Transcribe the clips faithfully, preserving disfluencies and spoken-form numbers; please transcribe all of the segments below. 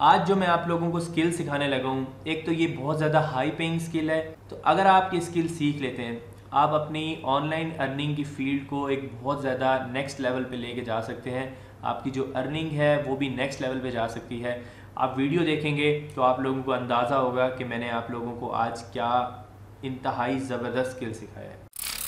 आज जो मैं आप लोगों को स्किल सिखाने लगा हूँ, एक तो ये बहुत ज़्यादा हाई पेइंग स्किल है। तो अगर आप ये स्किल सीख लेते हैं, आप अपनी ऑनलाइन अर्निंग की फील्ड को एक बहुत ज़्यादा नेक्स्ट लेवल पे लेके जा सकते हैं। आपकी जो अर्निंग है वो भी नेक्स्ट लेवल पे जा सकती है। आप वीडियो देखेंगे तो आप लोगों को अंदाज़ा होगा कि मैंने आप लोगों को आज क्या इंतहाई ज़बरदस्त स्किल सिखाया है।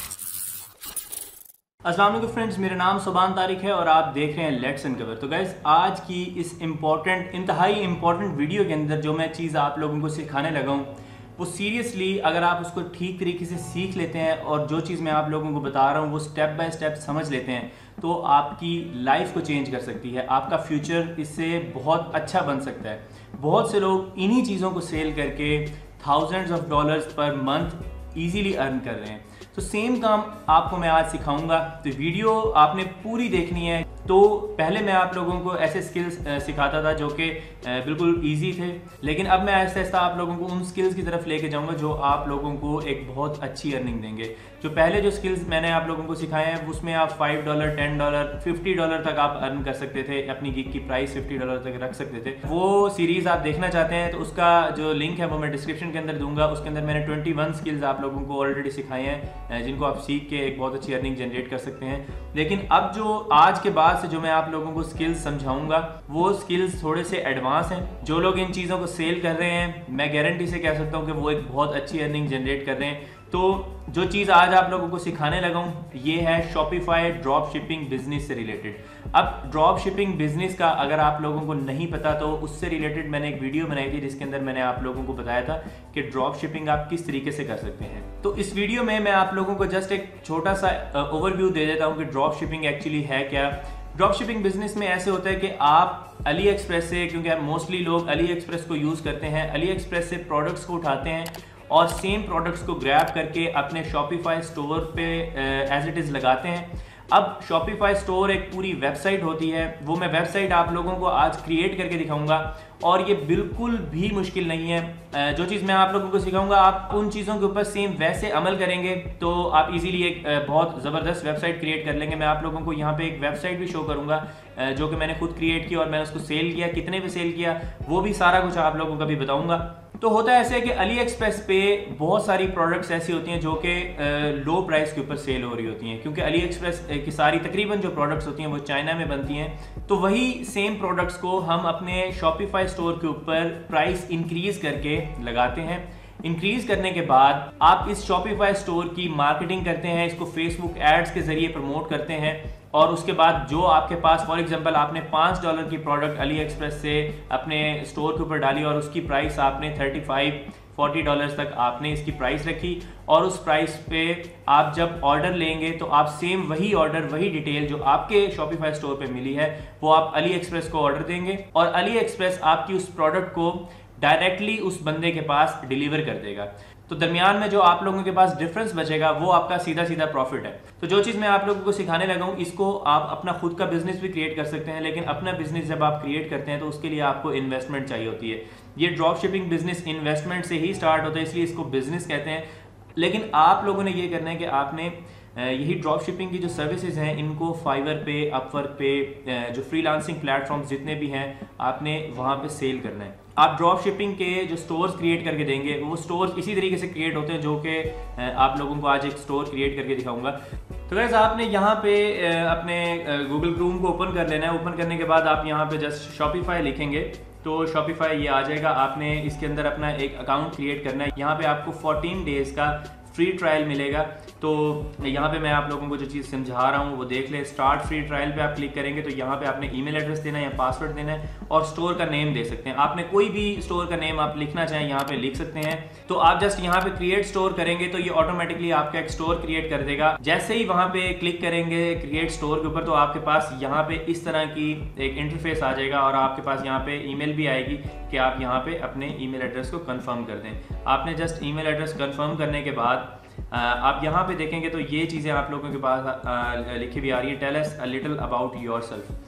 अस्सलाम वालेकुम फ्रेंड्स, मेरा नाम सुबान तारिक है और आप देख रहे हैं लेट्स अनकवर। तो गाइस, आज की इस इम्पॉर्टेंट इंतहाई इम्पॉर्टेंट वीडियो के अंदर जो मैं चीज़ आप लोगों को सिखाने लगा हूँ, वो सीरियसली अगर आप उसको ठीक तरीके से सीख लेते हैं और जो चीज़ मैं आप लोगों को बता रहा हूँ वो स्टेप बाय स्टेप समझ लेते हैं, तो आपकी लाइफ को चेंज कर सकती है। आपका फ्यूचर इससे बहुत अच्छा बन सकता है। बहुत से लोग इन्हीं चीज़ों को सेल करके thousands of dollars per month easily earn कर रहे हैं। तो सेम काम आपको मैं आज सिखाऊंगा, तो वीडियो आपने पूरी देखनी है। तो पहले मैं आप लोगों को ऐसे स्किल्स सिखाता था जो कि बिल्कुल इजी थे, लेकिन अब मैं आहिस्ता आहिस्ता आप लोगों को उन स्किल्स की तरफ लेके जाऊंगा जो आप लोगों को एक बहुत अच्छी अर्निंग देंगे। जो पहले जो स्किल्स मैंने आप लोगों को सिखाए हैं उसमें आप five dollar ten dollar fifty dollar तक आप अर्न कर सकते थे, अपनी गिग की प्राइस फिफ्टी डॉलर तक रख सकते थे। वो सीरीज़ आप देखना चाहते हैं तो उसका जो लिंक है वो मैं डिस्क्रिप्शन के अंदर दूंगा। उसके अंदर मैंने ट्वेंटी वन स्किल्स आप लोगों को ऑलरेडी सिखाए हैं जिनको आप सीख के एक बहुत अच्छी अर्निंग जनरेट कर सकते हैं। लेकिन अब जो आज के बाद से जो मैं आप लोगों को स्किल्स समझाऊंगा वो स्किल्स थोड़े से एडवांस हैं। जो लोग इन चीज़ों को सेल कर रहे हैं, मैं गारंटी से कह सकता हूं कि वो एक बहुत अच्छी अर्निंग जनरेट कर रहे हैं। तो जो चीज़ आज आप लोगों को सिखाने लगा हूं ये है शॉपिफाई ड्रॉप शिपिंग बिजनेस से रिलेटेड। अब ड्रॉप शिपिंग बिजनेस का अगर आप लोगों को नहीं पता तो उससे रिलेटेड मैंने एक वीडियो बनाई थी जिसके अंदर मैंने आप लोगों को बताया था कि ड्रॉप शिपिंग आप किस तरीके से कर सकते हैं। तो इस वीडियो में मैं आप लोगों को जस्ट एक छोटा सा ओवरव्यू दे देता हूं कि ड्रॉप शिपिंग एक्चुअली है क्या। ड्रॉप शिपिंग बिजनेस में ऐसे होता है कि आप अली एक्सप्रेस से, क्योंकि मोस्टली लोग अली एक्सप्रेस को यूज़ करते हैं, अली एक्सप्रेस से प्रोडक्ट्स को उठाते हैं और सेम प्रोडक्ट्स को ग्रैब करके अपने शॉपिफाई स्टोर पे एज इट इज़ लगाते हैं। अब शॉपिफाई स्टोर एक पूरी वेबसाइट होती है, वो मैं वेबसाइट आप लोगों को आज क्रिएट करके दिखाऊंगा और ये बिल्कुल भी मुश्किल नहीं है। जो चीज़ मैं आप लोगों को सिखाऊंगा आप उन चीज़ों के ऊपर सेम वैसे अमल करेंगे तो आप इजीली एक बहुत ज़बरदस्त वेबसाइट क्रिएट कर लेंगे। मैं आप लोगों को यहाँ पे एक वेबसाइट भी शो करूँगा जो कि मैंने खुद क्रिएट किया और मैंने उसको सेल किया, कितने पे सेल किया वो भी सारा कुछ आप लोगों को भी बताऊँगा। तो होता है ऐसे कि अली एक्सप्रेस पे बहुत सारी प्रोडक्ट्स ऐसी होती हैं जो कि लो प्राइस के ऊपर सेल हो रही होती हैं, क्योंकि अली एक्सप्रेस की सारी तकरीबन जो प्रोडक्ट्स होती हैं वो चाइना में बनती हैं। तो वही सेम प्रोडक्ट्स को हम अपने शॉपिफाई स्टोर के ऊपर प्राइस इंक्रीज करके लगाते हैं। इंक्रीज करने के बाद आप इस शॉपिफाई स्टोर की मार्केटिंग करते हैं, इसको फेसबुक एड्स के जरिए प्रमोट करते हैं और उसके बाद जो आपके पास, फॉर एग्जांपल आपने पाँच डॉलर की प्रोडक्ट अली एक्सप्रेस से अपने स्टोर के ऊपर डाली और उसकी प्राइस आपने थर्टी फाइव फोर्टी डॉलर्स तक आपने इसकी प्राइस रखी और उस प्राइस पे आप जब ऑर्डर लेंगे तो आप सेम वही ऑर्डर, वही डिटेल जो आपके शॉपिफाई स्टोर पे मिली है वो आप अली एक्सप्रेस को ऑर्डर देंगे और अली एक्सप्रेस आपकी उस प्रोडक्ट को डायरेक्टली उस बंदे के पास डिलीवर कर देगा। तो दरमियान में जो आप लोगों के पास डिफरेंस बचेगा वो आपका सीधा सीधा प्रॉफिट है। तो जो चीज़ मैं आप लोगों को सिखाने लगा हूँ इसको आप अपना खुद का बिजनेस भी क्रिएट कर सकते हैं, लेकिन अपना बिजनेस जब आप क्रिएट करते हैं तो उसके लिए आपको इन्वेस्टमेंट चाहिए होती है। ये ड्रॉप शिपिंग बिजनेस इन्वेस्टमेंट से ही स्टार्ट होता है, इसलिए इसको बिजनेस कहते हैं। लेकिन आप लोगों ने ये करना है कि आपने यही ड्रॉप शिपिंग की जो सर्विसेज हैं इनको फाइवर पे, अपवर्क पे, जो फ्रीलांसिंग प्लेटफॉर्म्स जितने भी हैं आपने वहाँ पे सेल करना है। आप ड्रॉप शिपिंग के जो स्टोर्स क्रिएट करके देंगे वो स्टोर्स इसी तरीके से क्रिएट होते हैं जो कि आप लोगों को आज एक स्टोर क्रिएट करके दिखाऊंगा। तो गाइस, आपने यहाँ पे अपने गूगल क्रोम को ओपन कर लेना है। ओपन करने के बाद आप यहाँ पे जस्ट शॉपिफाई लिखेंगे तो शॉपिफाई ये आ जाएगा। आपने इसके अंदर अपना एक अकाउंट क्रिएट करना है। यहाँ पे आपको फोर्टीन डेज का फ्री ट्रायल मिलेगा। तो यहाँ पे मैं आप लोगों को जो चीज़ समझा रहा हूँ वो देख ले। स्टार्ट फ्री ट्रायल पे आप क्लिक करेंगे तो यहाँ पे आपने ईमेल एड्रेस देना है या पासवर्ड देना है और स्टोर का नेम दे सकते हैं। आपने कोई भी स्टोर का नेम आप लिखना चाहें यहाँ पे लिख सकते हैं। तो आप जस्ट यहाँ पे क्रिएट स्टोर करेंगे तो ये ऑटोमेटिकली आपका एक स्टोर क्रिएट कर देगा। जैसे ही वहाँ पे क्लिक करेंगे क्रिएट स्टोर के ऊपर तो आपके पास यहाँ पे इस तरह की एक इंटरफेस आ जाएगा और आपके पास यहाँ पे ईमेल भी आएगी कि आप यहाँ पे अपने ईमेल एड्रेस को कंफर्म कर दें। आपने जस्ट ईमेल एड्रेस कंफर्म करने के बाद आप यहाँ पे देखेंगे तो ये चीज़ें आप लोगों के पास लिखी हुई आ रही है, tell us a little about yourself.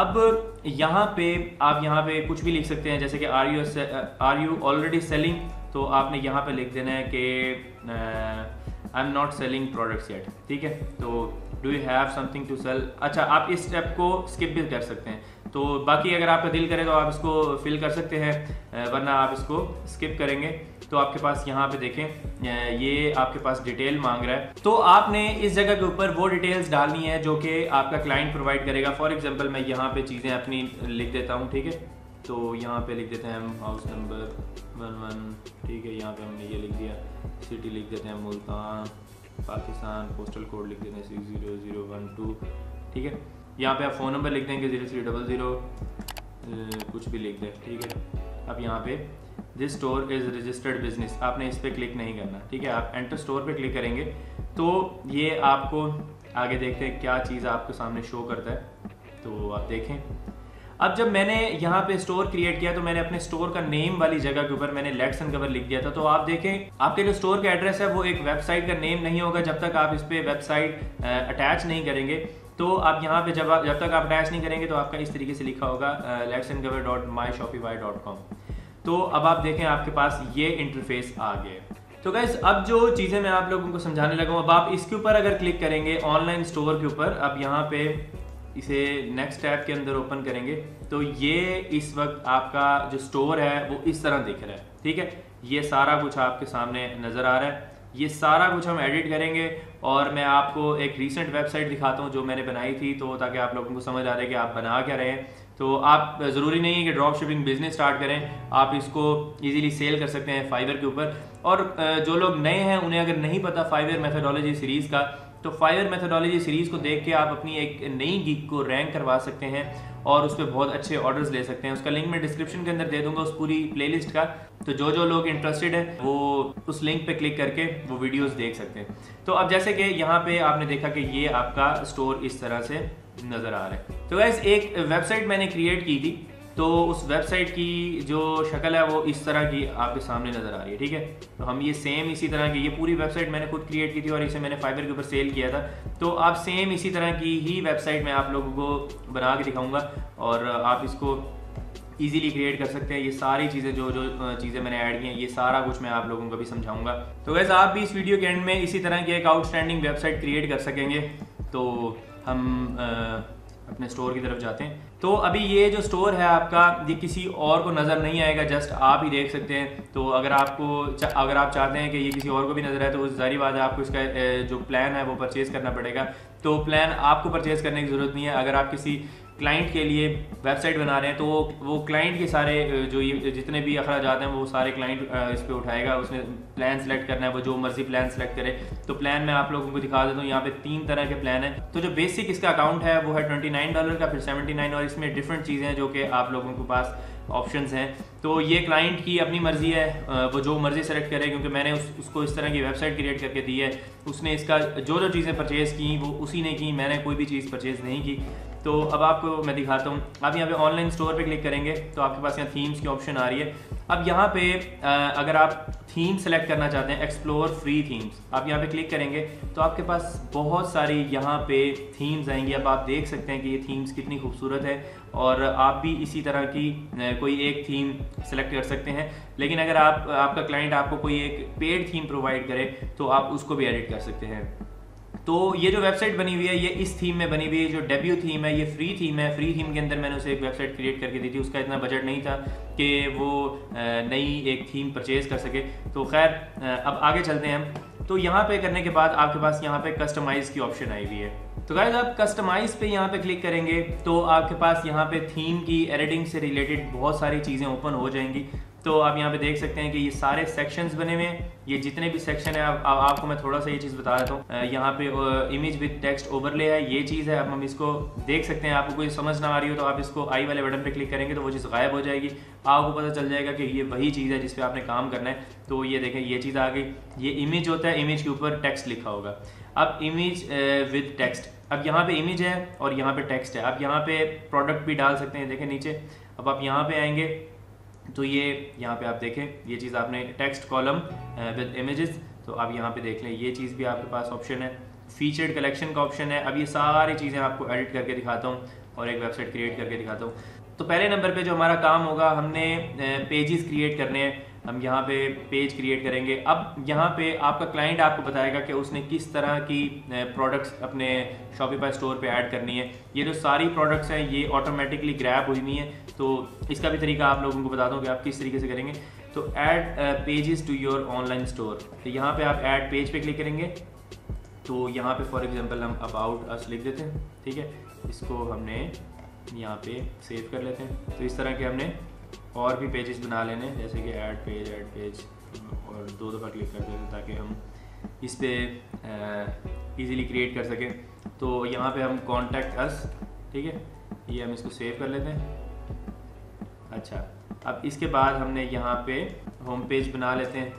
अब यहाँ पे आप यहाँ पे कुछ भी लिख सकते हैं, जैसे कि are you are you already selling, तो आपने यहाँ पे लिख देना है कि I am not selling products yet. ठीक है, तो do you have something to sell. अच्छा, आप इस स्टेप को स्किप भी कर सकते हैं। तो बाकी अगर आपका दिल करे तो आप इसको फिल कर सकते हैं, वरना आप इसको स्किप करेंगे। तो आपके पास यहाँ पे देखें ये आपके पास डिटेल मांग रहा है, तो आपने इस जगह के ऊपर वो डिटेल्स डालनी है जो कि आपका क्लाइंट प्रोवाइड करेगा। फॉर एग्जांपल मैं यहाँ पे चीज़ें अपनी लिख देता हूँ, ठीक है। तो यहाँ पे लिख देते हैं हम हाउस नंबर वन वन, ठीक है। यहाँ पे हमने ये लिख दिया, सिटी लिख देते हैं मुल्तान पाकिस्तान, पोस्टल कोड लिख देते हैं six zero zero one two, ठीक है। यहाँ पे आप फ़ोन नंबर लिख देंगे ज़ीरो थ्री डबल ज़ीरो, कुछ भी लिख दें, ठीक है। अब यहाँ पे this store is registered business, आपने इस पर क्लिक नहीं करना, ठीक है। आप एंटर स्टोर पे क्लिक करेंगे तो ये आपको आगे देखते हैं क्या चीज़ आपके सामने शो करता है। तो आप देखें, अब जब मैंने यहाँ पे स्टोर क्रिएट किया तो मैंने अपने स्टोर का नेम वाली जगह के ऊपर मैंने लेट्स अनकवर लिख दिया था। तो आप देखें आपके जो स्टोर का एड्रेस है वो एक वेबसाइट का नेम नहीं होगा जब तक आप इस पर वेबसाइट अटैच नहीं करेंगे। तो आप यहाँ पे जब आप जब तक आप अटैच नहीं करेंगे तो आपका इस तरीके से लिखा होगा let's uncover dot my Shopify dot com. तो अब आप देखें आपके पास ये इंटरफेस आ गया। तो गाइस अब जो चीज़ें मैं आप लोगों को समझाने लगा हूँ, अब आप इसके ऊपर अगर क्लिक करेंगे ऑनलाइन स्टोर के ऊपर, अब यहाँ पे इसे नेक्स्ट टैब के अंदर ओपन करेंगे तो ये इस वक्त आपका जो स्टोर है वो इस तरह दिख रहा है, ठीक है। ये सारा कुछ आपके सामने नज़र आ रहा है। ये सारा कुछ हम एडिट करेंगे और मैं आपको एक रीसेंट वेबसाइट दिखाता हूँ जो मैंने बनाई थी, तो ताकि आप लोगों को समझ आ रहे कि आप बना क्या रहे हैं। तो आप ज़रूरी नहीं है कि ड्रॉप शिपिंग बिजनेस स्टार्ट करें, आप इसको इजीली सेल कर सकते हैं फाइवर के ऊपर। और जो लोग नए हैं उन्हें अगर नहीं पता फाइवर मेथोडोलॉजी सीरीज़ का, तो फाइवर मेथोडोलॉजी सीरीज़ को देख के आप अपनी एक नई गिग को रैंक करवा सकते हैं और उस पर बहुत अच्छे ऑर्डर्स ले सकते हैं। उसका लिंक मैं डिस्क्रिप्शन के अंदर दे दूंगा उस पूरी प्लेलिस्ट का, तो जो जो लोग इंटरेस्टेड है वो उस लिंक पे क्लिक करके वो वीडियोस देख सकते हैं। तो अब जैसे कि यहाँ पे आपने देखा कि ये आपका स्टोर इस तरह से नज़र आ रहा है। तो गाइस एक वेबसाइट मैंने क्रिएट की थी, तो उस वेबसाइट की जो शक्ल है वो इस तरह की आपके सामने नज़र आ रही है, ठीक है। तो हम ये सेम इसी तरह की, ये पूरी वेबसाइट मैंने खुद क्रिएट की थी और इसे मैंने फाइवर के ऊपर सेल किया था। तो आप सेम इसी तरह की ही वेबसाइट मैं आप लोगों को बना के दिखाऊंगा और आप इसको इजीली क्रिएट कर सकते हैं। ये सारी चीज़ें जो जो चीज़ें मैंने ऐड की हैं ये सारा कुछ मैं आप लोगों को भी समझाऊंगा। तो वैसे आप भी इस वीडियो के एंड में इसी तरह की एक आउटस्टैंडिंग वेबसाइट क्रिएट कर सकेंगे। तो हम आ, अपने स्टोर की तरफ जाते हैं। तो अभी ये जो स्टोर है आपका, ये किसी और को नज़र नहीं आएगा, जस्ट आप ही देख सकते हैं। तो अगर आपको अगर आप चाहते हैं कि ये किसी और को भी नज़र आए तो जाहिर बात है आपको इसका जो प्लान है वो परचेज़ करना पड़ेगा। तो प्लान आपको परचेज़ करने की ज़रूरत नहीं है। अगर आप किसी क्लाइंट के लिए वेबसाइट बना रहे हैं तो वो क्लाइंट के सारे जो ये जितने भी अखराजात हैं वो सारे क्लाइंट इस पर उठाएगा। उसने प्लान सेलेक्ट करना है, वो जो मर्जी प्लान सेलेक्ट करे। तो प्लान मैं आप लोगों को दिखा देता हूँ। यहाँ पे तीन तरह के प्लान हैं। तो जो बेसिक इसका अकाउंट है वो है ट्वेंटी नाइन डॉलर का, फिर सेवेंटी नाइन, और इसमें डिफरेंट चीज़ें हैं जो कि आप लोगों के पास ऑप्शंस हैं। तो ये क्लाइंट की अपनी मर्जी है, वो जो मर्जी सेलेक्ट करे, क्योंकि मैंने उस, उसको इस तरह की वेबसाइट क्रिएट करके दी है। उसने इसका जो जो चीज़ें परचेज़ की वो उसी ने की, मैंने कोई भी चीज़ परचेज़ नहीं की। तो अब आपको मैं दिखाता हूँ। आप यहाँ पे ऑनलाइन स्टोर पे क्लिक करेंगे तो आपके पास यहाँ थीम्स की ऑप्शन आ रही है। अब यहाँ पे अगर आप थीम सेलेक्ट करना चाहते हैं, एक्सप्लोर फ्री थीम्स, आप यहाँ पे क्लिक करेंगे तो आपके पास बहुत सारी यहाँ पे थीम्स आएंगी। अब आप देख सकते हैं कि ये थीम्स कितनी खूबसूरत है और आप भी इसी तरह की कोई एक थीम सेलेक्ट कर सकते हैं। लेकिन अगर आप आपका क्लाइंट आपको कोई एक पेड थीम प्रोवाइड करे तो आप उसको भी एडिट कर सकते हैं। तो ये जो वेबसाइट बनी हुई है ये इस थीम में बनी हुई है। जो डेब्यू थीम है ये फ्री थीम है। फ्री थीम के अंदर मैंने उसे एक वेबसाइट क्रिएट करके दी थी। उसका इतना बजट नहीं था कि वो नई एक थीम परचेज कर सके। तो खैर अब आगे चलते हैं हम। तो यहाँ पे करने के बाद आपके पास यहाँ पे कस्टमाइज की ऑप्शन आई हुई है। तो गाइस आप कस्टमाइज पे यहाँ पे क्लिक करेंगे तो आपके पास यहाँ पे थीम की एडिटिंग से रिलेटेड बहुत सारी चीज़ें ओपन हो जाएंगी। तो आप यहाँ पे देख सकते हैं कि ये सारे सेक्शंस बने हुए हैं। ये जितने भी सेक्शन है आप, आप, आपको मैं थोड़ा सा ये चीज़ बता देता हूँ। यहाँ पे इमेज विद टेक्स्ट ओवरले है, ये चीज़ है। अब हम इसको देख सकते हैं। आपको कोई समझ ना आ रही हो तो आप इसको आई वाले बटन पे क्लिक करेंगे तो वो चीज़ गायब हो जाएगी। आपको पता चल जाएगा कि ये वही चीज़ है जिस पे आपने काम करना है। तो ये देखें ये चीज़ आ गई। ये इमेज होता है, इमेज के ऊपर टेक्स्ट लिखा होगा। अब इमेज विद टेक्स्ट, अब यहाँ पे इमेज है और यहाँ पे टेक्स्ट है। आप यहाँ पे प्रोडक्ट भी डाल सकते हैं, देखें नीचे। अब आप यहाँ पे आएंगे तो ये यहाँ पे आप देखें ये चीज़ आपने टेक्स्ट कॉलम विद इमेजेस, तो आप यहाँ पे देख लें ये चीज़ भी आपके पास ऑप्शन है। फीचर्ड कलेक्शन का ऑप्शन है। अब ये सारी चीज़ें आपको एडिट करके दिखाता हूँ और एक वेबसाइट क्रिएट करके दिखाता हूँ। तो पहले नंबर पे जो हमारा काम होगा, हमने पेजेस क्रिएट करने हैं। हम यहाँ पे पेज क्रिएट करेंगे। अब यहाँ पे आपका क्लाइंट आपको बताएगा कि उसने किस तरह की प्रोडक्ट्स अपने शॉपिफाई स्टोर पे ऐड करनी है। ये जो सारी प्रोडक्ट्स हैं ये ऑटोमेटिकली ग्रैब हुई हुई हैं, तो इसका भी तरीका आप लोगों को बता दूँ कि आप किस तरीके से करेंगे। तो add pages to your online store, तो यहाँ पे आप ऐड पेज पे क्लिक करेंगे। तो यहाँ पे फॉर एग्जांपल हम अबाउट अस लिख देते हैं, ठीक है। इसको हमने यहाँ पे सेव कर लेते हैं। तो इस तरह के हमने और भी पेजेस बना लेने, जैसे कि ऐड पेज ऐड पेज और दो दफ़ा क्लिक कर देते हैं ताकि हम इस पर ईज़िली क्रिएट कर सकें। तो यहाँ पे हम कॉन्टैक्ट अस, ठीक है, ये हम इसको सेव कर लेते हैं। अच्छा, अब इसके बाद हमने यहाँ पे होम पेज बना लेते हैं,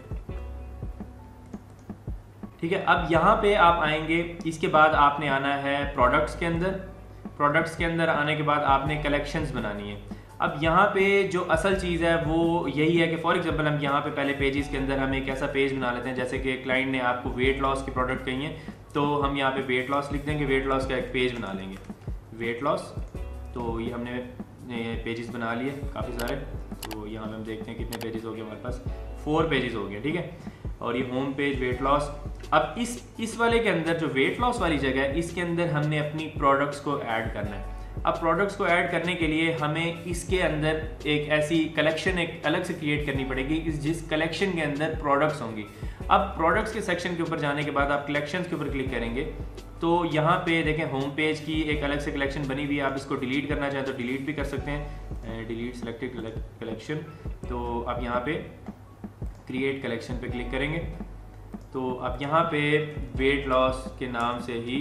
ठीक है। अब यहाँ पे आप आएंगे, इसके बाद आपने आना है प्रोडक्ट्स के अंदर। प्रोडक्ट्स के अंदर आने के बाद आपने कलेक्शंस बनानी है। अब यहाँ पे जो असल चीज़ है वो यही है कि फॉर एग्जांपल हम यहाँ पे पहले पेजेस के अंदर हम एक ऐसा पेज बना लेते हैं, जैसे कि क्लाइंट ने आपको वेट लॉस की प्रोडक्ट कही है, तो हम यहाँ पे वेट लॉस लिख देंगे, वेट लॉस का एक पेज बना लेंगे, वेट लॉस। तो ये हमने पेजेस बना लिए काफ़ी सारे। तो यहाँ पे हम देखते हैं कितने पेजेस हो गए हमारे पास, फोर पेजेस हो गए, ठीक है। और ये होम पेज वेट लॉस। अब इस इस वाले के अंदर जो वेट लॉस वाली जगह है, इसके अंदर हमने अपनी प्रोडक्ट्स को ऐड करना है। अब प्रोडक्ट्स को ऐड करने के लिए हमें इसके अंदर एक ऐसी कलेक्शन एक अलग से क्रिएट करनी पड़ेगी, इस जिस कलेक्शन के अंदर प्रोडक्ट्स होंगी। अब प्रोडक्ट्स के सेक्शन के ऊपर जाने के बाद आप कलेक्शंस के ऊपर क्लिक करेंगे, तो यहाँ पे देखें होम पेज की एक अलग से कलेक्शन बनी हुई है। आप इसको डिलीट करना चाहें तो डिलीट भी कर सकते हैं, डिलीट सेलेक्टेड कलेक्शन। तो आप यहाँ पे क्रिएट कलेक्शन पे क्लिक करेंगे, तो अब यहाँ पे वेट लॉस के नाम से ही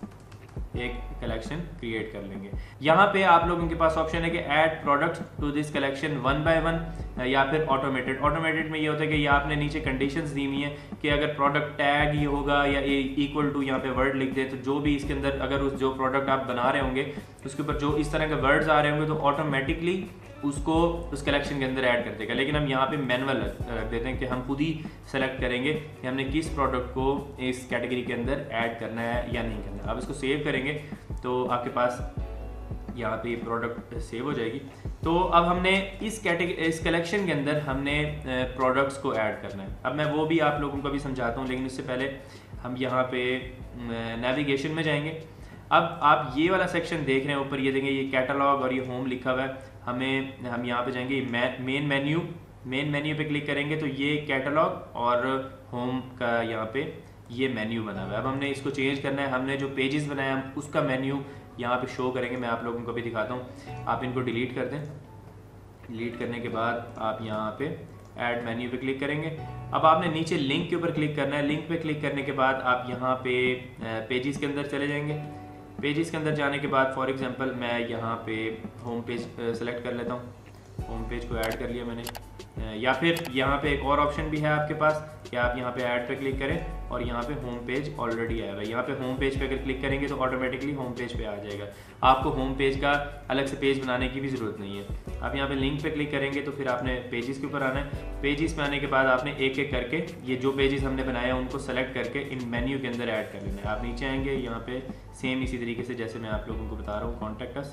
एक कलेक्शन क्रिएट कर लेंगे। यहाँ पे आप लोगों के पास ऑप्शन है कि add products to this collection one by one, या फिर ऑटोमेटेड। ऑटोमेटेड में ये होता है कि ये आपने नीचे कंडीशंस दी हुई हैं कि अगर प्रोडक्ट टैग ये होगा या इक्वल टू यहाँ पे वर्ड लिख दे, तो जो भी इसके अंदर अगर उस जो प्रोडक्ट आप बना रहे होंगे उसके ऊपर जो इस तरह के वर्ड्स आ रहे होंगे तो ऑटोमेटिकली उसको उस कलेक्शन के अंदर ऐड कर देगा। लेकिन हम यहाँ पे मैनुअल रख देते हैं कि हम खुद ही सेलेक्ट करेंगे कि हमने किस प्रोडक्ट को इस कैटेगरी के अंदर ऐड करना है या नहीं करना है। आप इसको सेव करेंगे तो आपके पास यहाँ पे प्रोडक्ट सेव हो जाएगी। तो अब हमने इस कैटेगरी इस कलेक्शन के अंदर हमने प्रोडक्ट्स को ऐड करना है। अब मैं वो भी आप लोगों को भी समझाता हूँ, लेकिन इससे पहले हम यहाँ पे नेविगेशन में जाएंगे। अब आप ये वाला सेक्शन देख रहे हैं ऊपर, ये देखेंगे ये कैटलॉग और ये होम लिखा हुआ है। हमें हम यहाँ पे जाएंगे मेन मेन्यू, मेन मेन्यू पे क्लिक करेंगे तो ये कैटलॉग और होम का यहाँ पे ये मेन्यू बना हुआ है। अब हमने इसको चेंज करना है। हमने जो पेजेस बनाए हम उसका मेन्यू यहाँ पे शो करेंगे। मैं आप लोगों को भी दिखाता हूँ। आप इनको डिलीट कर दें। डिलीट करने के बाद आप यहाँ पे ऐड मेन्यू पे क्लिक करेंगे। अब आपने नीचे लिंक के ऊपर क्लिक करना है। लिंक पे क्लिक करने के बाद आप यहाँ पे पेजेस के अंदर चले जाएंगे। पेजेस के अंदर जाने के बाद फॉर एग्जांपल मैं यहाँ पे होम पेज सेलेक्ट कर लेता हूँ। होम पेज को ऐड कर लिया मैंने, या फिर यहाँ पे एक और ऑप्शन भी है आपके पास कि आप यहाँ पे ऐड पे क्लिक करें और यहाँ पे होम पेज ऑलरेडी आया हुआ है। यहाँ पे होम पेज पे अगर क्लिक करेंगे तो ऑटोमेटिकली होम पेज पे आ जाएगा। आपको होम पेज का अलग से पेज बनाने की भी ज़रूरत नहीं है। आप यहाँ पे लिंक पे क्लिक करेंगे तो फिर आपने पेजेस के ऊपर आना है। पेजेस पे आने के बाद आपने एक एक करके ये जो पेजेस हमने बनाए हैं उनको सेलेक्ट करके इन मेन्यू के अंदर ऐड कर लेना है। आप नीचे आएंगे, यहाँ पे सेम इसी तरीके से जैसे मैं आप लोगों को बता रहा हूँ, कॉन्टैक्ट अस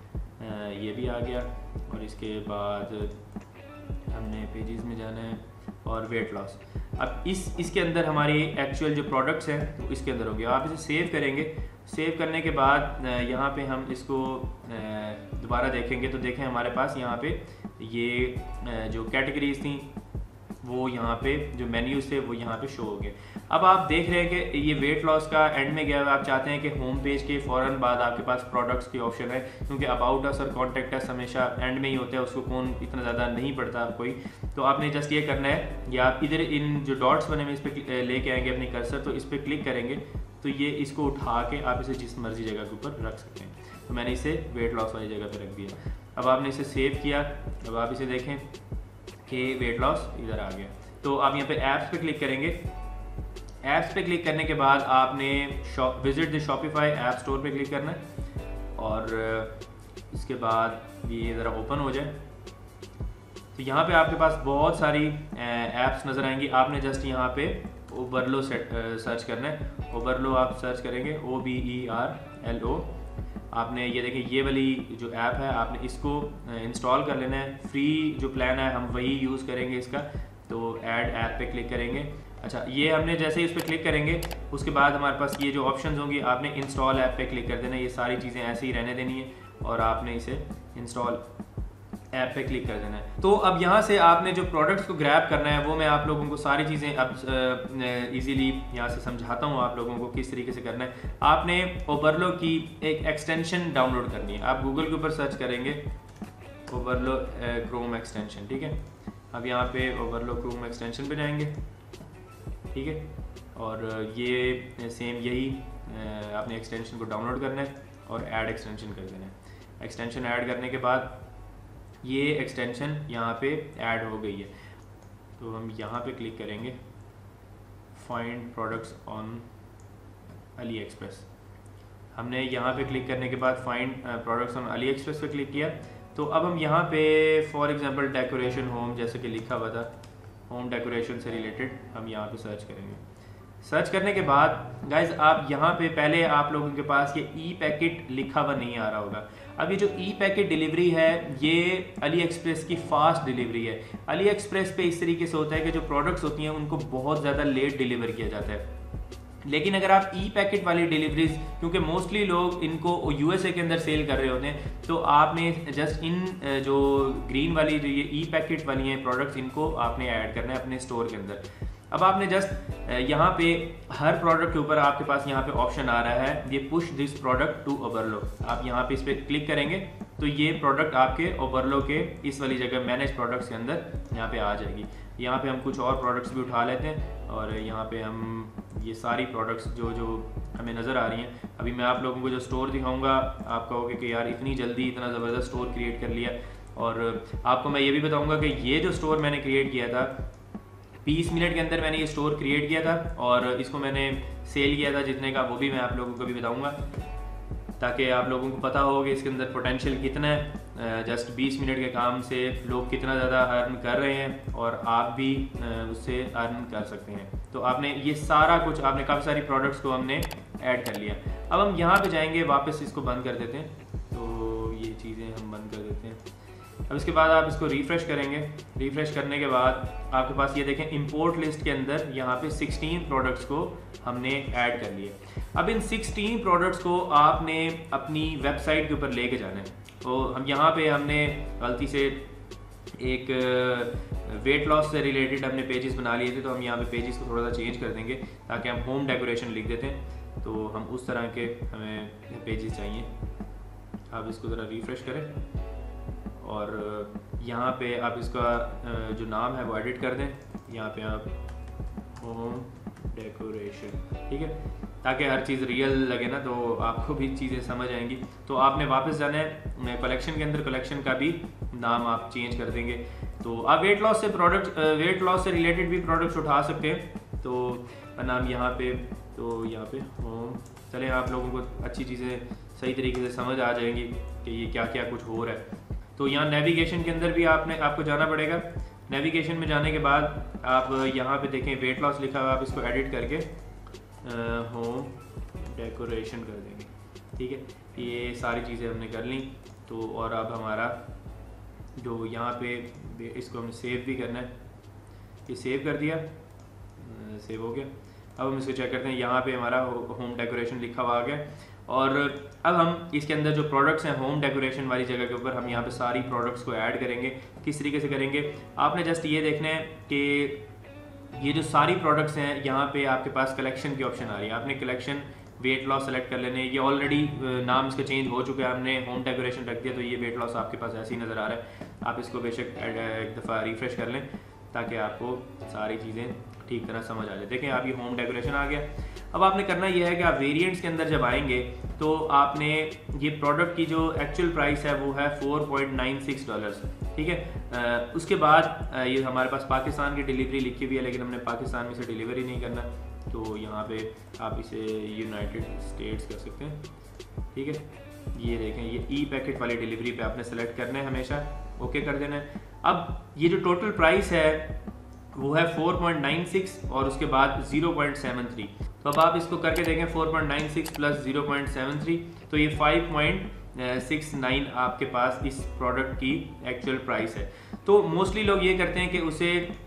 ये भी आ गया। और इसके बाद हमने पेजेस में जाना है और वेट लॉस। अब इस इसके अंदर हमारी एक्चुअल जो प्रोडक्ट्स हैं तो इसके अंदर होंगे। आप इसे सेव करेंगे। सेव करने के बाद यहाँ पे हम इसको दोबारा देखेंगे तो देखें हमारे पास यहाँ पे ये जो कैटेगरीज थी वो यहाँ पे जो मेन्यूज थे वो यहाँ पे शो हो गए। अब आप देख रहे हैं कि ये वेट लॉस का एंड में गया हुआ। आप चाहते हैं कि होम पेज के फ़ौरन बाद आपके पास प्रोडक्ट्स की ऑप्शन है, क्योंकि अबाउट अस और कॉन्टैक्ट अस हमेशा एंड में ही होता है, उसको कौन इतना ज़्यादा नहीं पढ़ता कोई। तो आपने जस्ट ये करना है, या आप इधर इन जो डॉट्स बने हुए इस पर लेके आएंगे अपनी कर्सर, तो इस पर क्लिक करेंगे तो ये इसको उठा के आप इसे जिस मर्जी जगह के ऊपर रख सकते हैं। तो मैंने इसे वेट लॉस वाली जगह पर रख दिया। अब आपने इसे सेव किया। अब आप इसे देखें कि वेट लॉस इधर आ गया। तो आप यहाँ पे ऐप्स पे क्लिक करेंगे। ऐप्स पे क्लिक करने के बाद आपने shop visit the Shopify app store पे क्लिक करना है और इसके बाद ये ज़रा ओपन हो जाए तो यहाँ पे आपके पास बहुत सारी ऐप्स नज़र आएंगी। आपने जस्ट यहाँ पे ओबरलो सेट सर्च करना है। ओबरलो आप सर्च करेंगे, O B E R L O. आपने ये देखें ये वाली जो ऐप है आपने इसको इंस्टॉल कर लेना है। फ्री जो प्लान है हम वही यूज़ करेंगे इसका। तो ऐड ऐप पे क्लिक करेंगे। अच्छा, ये हमने जैसे ही उस पर क्लिक करेंगे उसके बाद हमारे पास ये जो ऑप्शंस होंगी, आपने इंस्टॉल ऐप पे क्लिक कर देना। ये सारी चीज़ें ऐसे ही रहने देनी है और आपने इसे इंस्टॉल ऐप पे क्लिक कर देना है। तो अब यहाँ से आपने जो प्रोडक्ट्स को ग्रैब करना है वो मैं आप लोगों को सारी चीज़ें अब इजीली यहाँ से समझाता हूँ आप लोगों को किस तरीके से करना है। आपने ओवरलो की एक एक्सटेंशन डाउनलोड करनी है। आप गूगल के ऊपर सर्च करेंगे ओवरलो क्रोम एक्सटेंशन, ठीक है। अब यहाँ पे ओवरलो क्रोम एक्सटेंशन पे जाएंगे, ठीक है। और ये सेम यही आपने एक्सटेंशन को डाउनलोड करना है और ऐड एक्सटेंशन कर देना है। एक्सटेंशन ऐड करने के बाद ये एक्सटेंशन यहाँ पे ऐड हो गई है, तो हम यहाँ पे क्लिक करेंगे find products on AliExpress. हमने यहाँ पे क्लिक करने के बाद find products on AliExpress पे क्लिक किया। तो अब हम यहाँ पे फॉर एग्जांपल डेकोरेशन होम जैसे कि लिखा हुआ था, होम डेकोरेशन से रिलेटेड हम यहाँ पे सर्च करेंगे। सर्च करने के बाद गाइज आप यहाँ पे पहले आप लोगों के पास ये ई पैकेट लिखा हुआ नहीं आ रहा होगा। अब ये जो ई पैकेट डिलीवरी है ये अली एक्सप्रेस की फास्ट डिलीवरी है। अली एक्सप्रेस पे इस तरीके से होता है कि जो प्रोडक्ट्स होती हैं उनको बहुत ज़्यादा लेट डिलीवर किया जाता है। लेकिन अगर आप ई पैकेट वाली डिलीवरीज, क्योंकि मोस्टली लोग इनको यूएसए के अंदर सेल कर रहे होते हैं, तो आपने जस्ट इन जो ग्रीन वाली जो ये ई पैकेट वाली हैं प्रोडक्ट्स, इनको आपने ऐड करना है अपने स्टोर के अंदर। अब आपने जस्ट यहाँ पे हर प्रोडक्ट के ऊपर आपके पास यहाँ पे ऑप्शन आ रहा है ये push this product to Oberlo. आप यहाँ पे इस पर क्लिक करेंगे तो ये प्रोडक्ट आपके ओवरलो के इस वाली जगह मैनेज प्रोडक्ट्स के अंदर यहाँ पे आ जाएगी। यहाँ पे हम कुछ और प्रोडक्ट्स भी उठा लेते हैं और यहाँ पे हम ये सारी प्रोडक्ट्स जो जो हमें नज़र आ रही हैं, अभी मैं आप लोगों को जो स्टोर दिखाऊंगा आप कहोगे कि यार इतनी जल्दी इतना ज़बरदस्त स्टोर क्रिएट कर लिया। और आपको मैं ये भी बताऊँगा कि ये जो स्टोर मैंने क्रिएट किया था बीस मिनट के अंदर मैंने ये स्टोर क्रिएट किया था और इसको मैंने सेल किया था जितने का, वो भी मैं आप लोगों को भी बताऊँगा ताकि आप लोगों को पता हो कि इसके अंदर पोटेंशियल कितना है। जस्ट बीस मिनट के काम से लोग कितना ज़्यादा अर्न कर रहे हैं और आप भी उससे अर्न कर सकते हैं। तो आपने ये सारा कुछ, आपने काफ़ी सारी प्रोडक्ट्स को हमने ऐड कर लिया। अब हम यहाँ पे जाएंगे, वापस इसको बंद कर देते हैं। तो ये चीज़ें हम बंद कर देते हैं। अब इसके बाद आप इसको रिफ़्रेश करेंगे। रिफ़्रेश करने के बाद आपके पास ये देखें इंपोर्ट लिस्ट के अंदर यहाँ पे सोलह प्रोडक्ट्स को हमने ऐड कर लिए। अब इन सोलह प्रोडक्ट्स को आपने अपनी वेबसाइट के ऊपर लेके जाना है। तो हम यहाँ पे हमने गलती से एक वेट लॉस से रिलेटेड हमने पेजेस बना लिए थे, तो हम यहाँ पे पेजेस को थोड़ा सा चेंज कर देंगे ताकि हम होम डेकोरेशन लिख देते हैं। तो हम उस तरह के हमें पेजेस चाहिए। आप इसको ज़रा रिफ़्रेश करें और यहाँ पे आप इसका जो नाम है वो एडिट कर दें। यहाँ पे आप होम डेकोरेशन, ठीक है, ताकि हर चीज़ रियल लगे ना, तो आपको भी चीज़ें समझ आएंगी। तो आपने वापस जाना है कलेक्शन के अंदर, कलेक्शन का भी नाम आप चेंज कर देंगे। तो आप वेट लॉस से प्रोडक्ट वेट लॉस से रिलेटेड भी प्रोडक्ट्स उठा सकते हैं। तो नाम यहाँ पे, तो यहाँ पे होम, चले आप लोगों को अच्छी चीज़ें सही तरीके से समझ आ जाएंगी कि ये क्या क्या कुछ हो रहा है। तो यहाँ नेविगेशन के अंदर भी आपने आपको जाना पड़ेगा। नेविगेशन में जाने के बाद आप यहाँ पे देखें वेट लॉस लिखा हुआ, आप इसको एडिट करके होम डेकोरेशन कर देंगे, ठीक है। ये सारी चीज़ें हमने कर ली। तो और अब हमारा जो यहाँ पे इसको हमने सेव भी करना है, ये सेव कर दिया, सेव हो गया। अब हम इसको चेक करते हैं, यहाँ पे हमारा होम डेकोरेशन लिखा हुआ आ गया। और अब हम इसके अंदर जो प्रोडक्ट्स हैं होम डेकोरेशन वाली जगह के ऊपर हम यहाँ पे सारी प्रोडक्ट्स को ऐड करेंगे। किस तरीके से करेंगे, आपने जस्ट ये देखना है कि ये जो सारी प्रोडक्ट्स हैं यहाँ पे आपके पास कलेक्शन की ऑप्शन आ रही है। आपने कलेक्शन वेट लॉस सेलेक्ट कर लेने, ये ऑलरेडी नाम इसका चेंज हो चुका है, हमने होम डेकोरेशन रख दिया तो ये वेट लॉस आपके पास ऐसे ही नज़र आ रहा है। आप इसको बेशक एक दफ़ा रिफ़्रेश कर लें ताकि आपको सारी चीज़ें ठीक तरह समझ आ जाए। देखें आप ये होम डेकोरेशन आ गया। अब आपने करना ये है कि आप वेरिएंट्स के अंदर जब आएंगे तो आपने ये प्रोडक्ट की जो एक्चुअल प्राइस है वो है four point nine six dollars, ठीक है। आ, उसके बाद आ, ये हमारे पास पाकिस्तान की डिलीवरी लिखी हुई है, लेकिन हमने पाकिस्तान में से डिलीवरी नहीं करना, तो यहाँ पे आप इसे यूनाइटेड स्टेट्स कर सकते हैं, ठीक है। ये देखें ये ई पैकेट वाली डिलीवरी पे आपने सेलेक्ट करना है, हमेशा ओके कर देना है। अब ये जो टोटल प्राइस है वो है फोर पॉइंट नाइन सिक्स और उसके बाद ज़ीरो पॉइंट सेवन थ्री। तो अब आप इसको करके देखें four point nine six plus zero point seven three, तो ये फाइव पॉइंट सिक्स नाइन आपके पास इस प्रोडक्ट की एक्चुअल प्राइस है। तो मोस्टली लोग ये करते हैं कि उसे